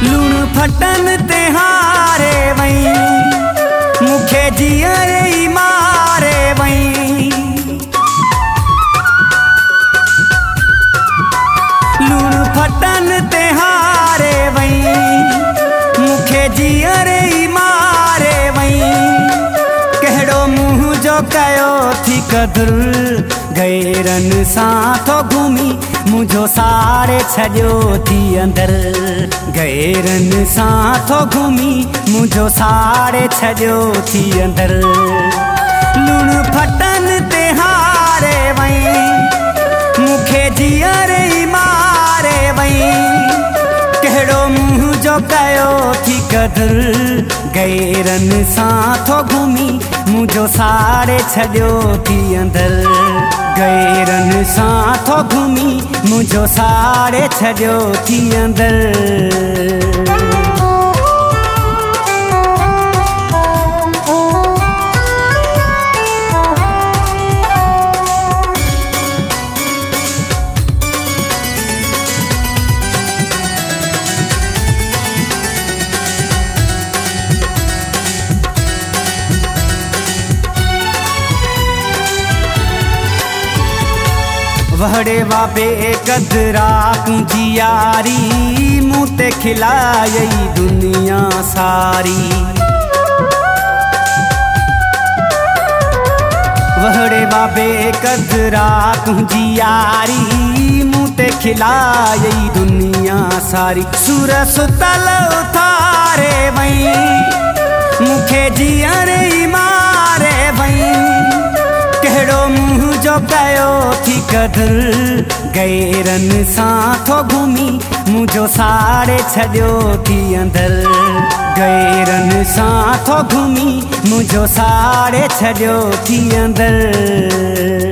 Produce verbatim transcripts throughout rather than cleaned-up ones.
लूण फटन ते हारे वई मुखे जियरे ई मारे वई। लूण फटन ते हारे वई मुखे जियरे ई मारे वई। कहिड़ो मुंह जो कयो थी कदुर गैरन सां थो घुमी मुझो साड़े छॾियो थी अंदर। गैरन सां थो घुमी मुझो साड़े छॾियो थी अंदर। लूण फटन ते हारे वई मुखे जियरे ई मारे वई। कहिड़ो मुंह जो कयो थी कदुर गैरन सां थो घुमी मुझो साड़े छॾियो थी अंदर। गैरन सां थो घुमी मुझो साड़े छॾियो थी अंदर। वहड़े वाबे कदरा तुझी यारी मुँह ते खिलाई दुनिया सारी। वहड़े वाबे कदरा तुझी यारी मुँह ते खिलाई दुनिया सारी। सुर सुतल उथारे वई मुखे जियरे ई मारे वई। कहिड़ो मुंह जो कयो थी कदुर गैरन सां थो घुमी मुझो साड़े छॾियो थी अंदर। गैरन सां थो घुमी मुझो साड़े छॾियो थी अंदर।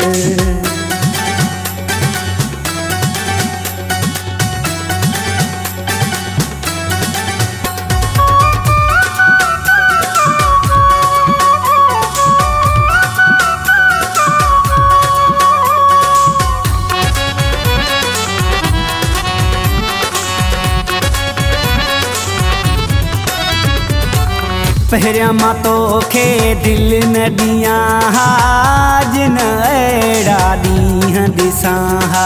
पहिरियां मां तोखे दिल न ॾियां हा जिन अहिड़ा ॾींहं ॾिसां हा।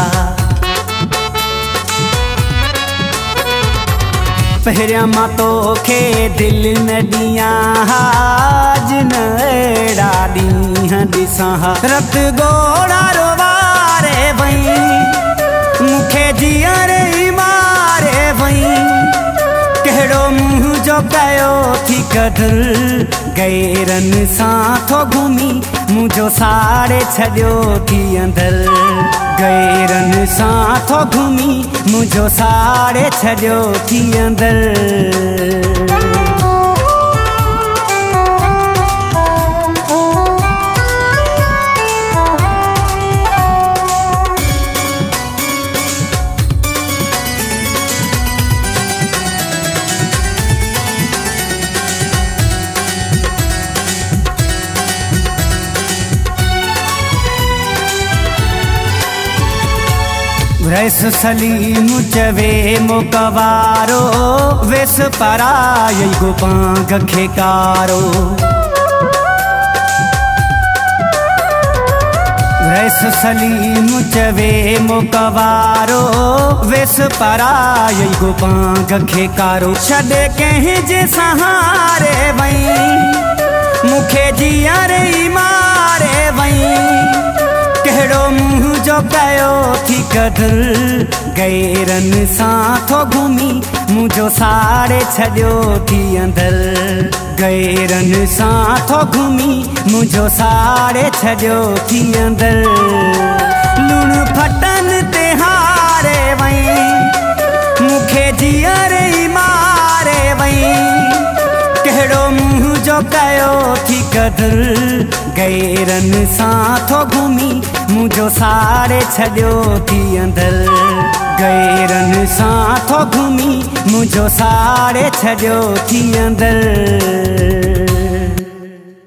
पहिरियां मां तोखे दिल न ॾियां हा जिन अहिड़ा ॾींहं ॾिसां हा। रत ॻोड़ा रोवारे वई मुखे जियरे ई मारे वई। कहिड़ो मुंह जो कयो थी कदुर गैरन सां थो घुमी मुझो साड़े छॾियो थी अंदर। गैरन सां थो घुमी मुझो साड़े छॾियो थी अंदर। रस सलीम चवे मुकवारो वेस पराई गोपांग खेकारो। रस सलीम चवे मुकवारो वेस पराई गोपांग खेकारो। छॾे कंहिं जे सहारे वई मुखे जियरे ई मारे वई। कहिड़ो मुंह जो कयो थी कदुर गैरन सां थो घुमी मुझो साड़े छॾियो थी अंदर। गैरन सां थो घुमी मुझो साड़े छॾियो थी अंदर। लूण फटन ते हारे वई मुखे जियरे ई मारे वई। कहिड़ो मुंह जो कयो थी कदुर गैरन सां थो घुमी मुझो साड़े छॾियो थी अंदर। गैरन सां थो घुमी मुझो साड़े छॾियो थी अंदर।